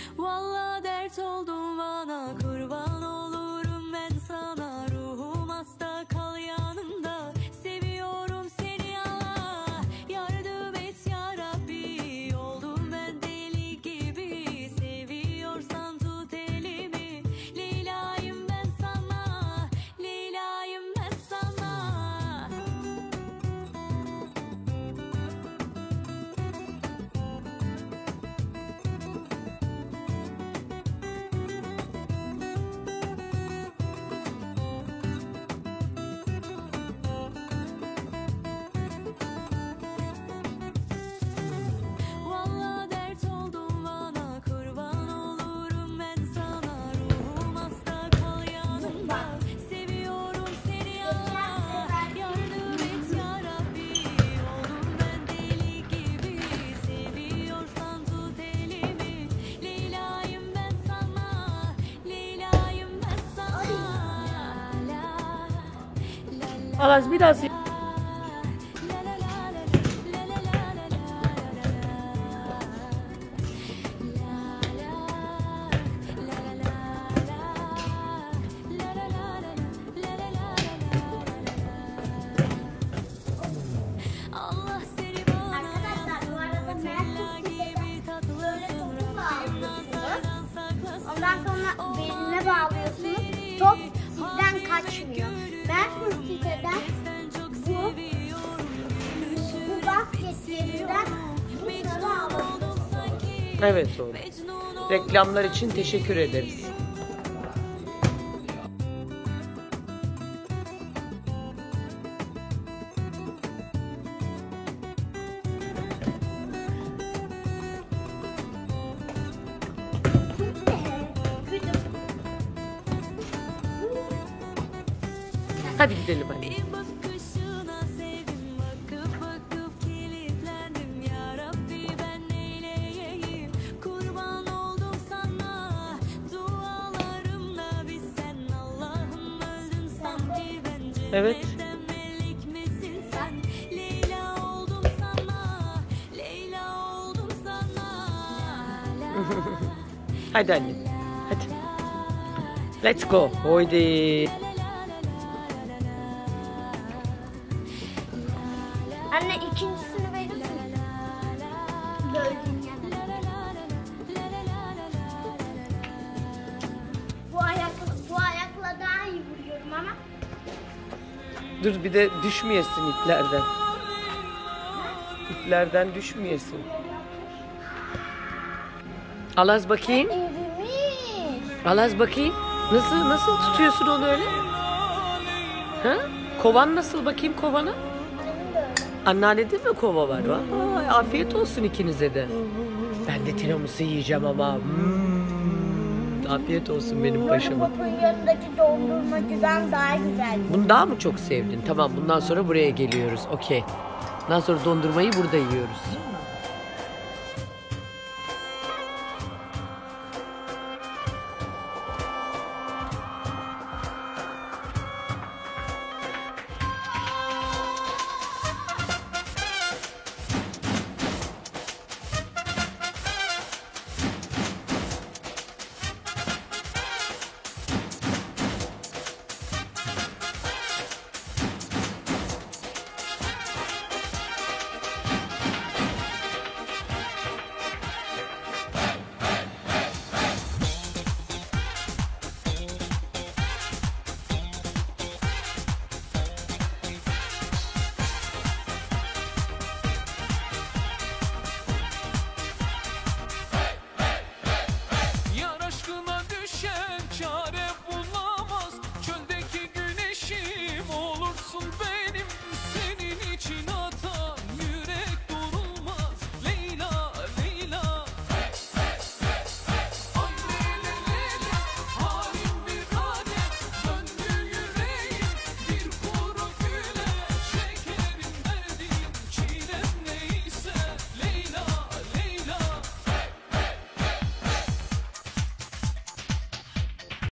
Vallahi dert oldun bana, kurban olurum ben sana. Ruhum hasta, kal yanımda. Seviyorum seni Allah. Yardım et ya Rabbi. Oldum ben deli gibi. Seviyorsan tut elimi. Leyla'yım ben sana. Leyla'yım ben sana. Vallahi dert oldun bana, kurban olurum ben sana. Ruhum hasta, kal yanımda. Seviyorum seni Allah. Yardım et ya Rabbi. Oldum ben deli gibi. Seviyorsan tut elimi. Leyla'yım ben sana. Leyla'yım ben sana. Alaz biraz Allah seni bana Arkadaşlar bu arada Nutella gibi tatlısın. Rabbim nazardan saklasın. ondan sonra beline bağlıyorsunuz. Top sizden kaçmıyor. Ben bu siteden bu basketlerinden bunları aldım. evet oğlum. Reklamlar için teşekkür ederiz. Hadi gidelim anne. Bir bakışına sevdim, bakıp bakıp kilitlendim. Ya Rabbi ben neyleyeyim, kurban oldum sana. Dualarımla bir sen Allah'ım, öldüm sanki bence. Evet. Neden melek misin sen? Leyla oldum sana, Leyla oldum sana. Hadi anne. Hadi. Let's go. Haydi. Anne ikincisini verir misin? Böldün yani. Bu ayakla daha iyi vuruyorum ama. Dur bir de düşmeyesin iplerden. İplerden düşmeyesin. Alaz bakayım. Erimiş. Alaz bakayım. Nasıl tutuyorsun onu öyle? Ha? Kovan nasıl bakayım kovana? Anneannede mi kova var? Vay, afiyet olsun ikinize de. Ben de tiramisu yiyeceğim ama. Afiyet olsun benim paşama. Lollipop'un yanındaki dondurmacıdan daha güzel. Bunu daha mı çok sevdin? Tamam bundan sonra buraya geliyoruz. Okey. Bundan sonra dondurmayı burada yiyoruz.